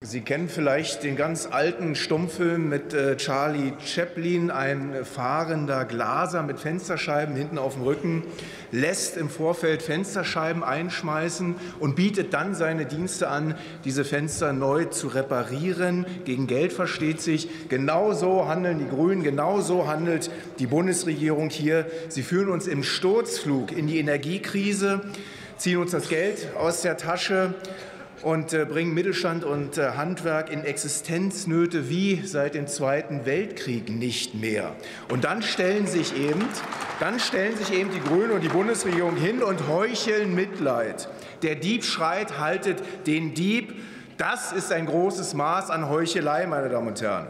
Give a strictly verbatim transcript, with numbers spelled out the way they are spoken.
Sie kennen vielleicht den ganz alten Stummfilm mit äh, Charlie Chaplin. Ein fahrender Glaser mit Fensterscheiben hinten auf dem Rücken lässt im Vorfeld Fensterscheiben einschmeißen und bietet dann seine Dienste an, diese Fenster neu zu reparieren. Gegen Geld versteht sich. Genauso handeln die Grünen, genauso handelt die Bundesregierung hier. Sie führen uns im Sturzflug in die Energiekrise, ziehen uns das Geld aus der Tasche und äh, bringen Mittelstand und äh, Handwerk in Existenznöte wie seit dem Zweiten Weltkrieg nicht mehr. Und dann stellen sich eben, dann stellen sich eben die Grünen und die Bundesregierung hin und heucheln Mitleid. Der Dieb schreit, haltet den Dieb. Das ist ein großes Maß an Heuchelei, meine Damen und Herren.